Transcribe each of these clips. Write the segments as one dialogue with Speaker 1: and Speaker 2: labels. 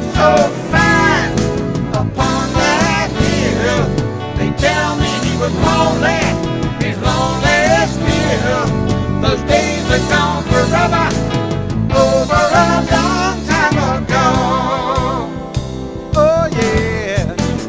Speaker 1: so fine upon that hill. They tell me he was lonely, he's lonely still. Those days are gone forever, over a long time ago. Oh yeah.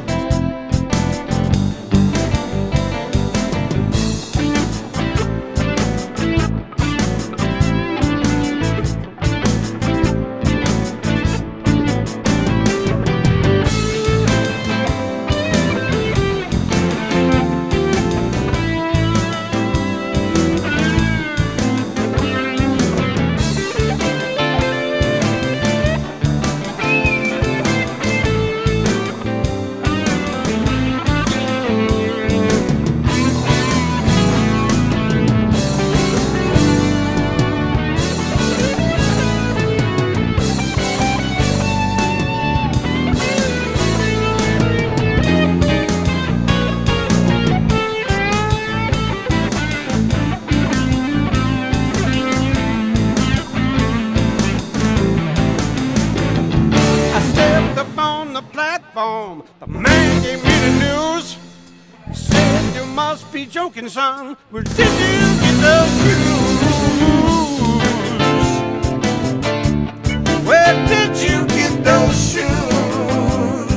Speaker 1: The man gave me the news. He said, you must be joking, son. Where did you get those shoes? Where did you get those shoes?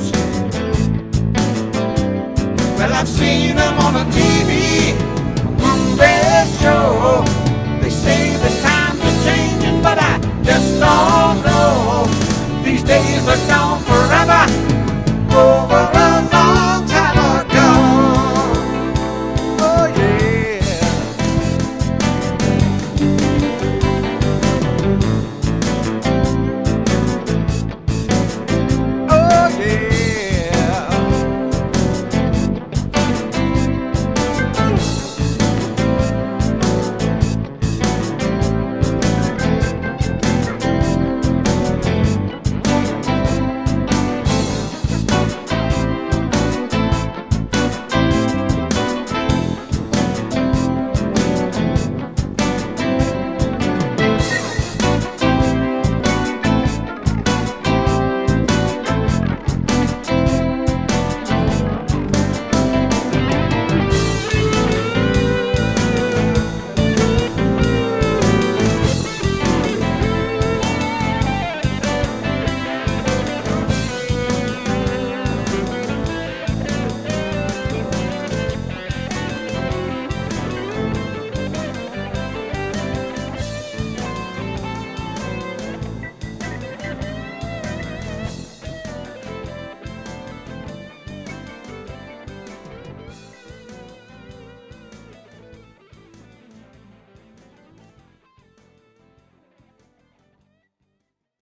Speaker 1: Well, I've seen them on the TV, movie show. They say the times are changing, but I just don't know. These days are gone forever.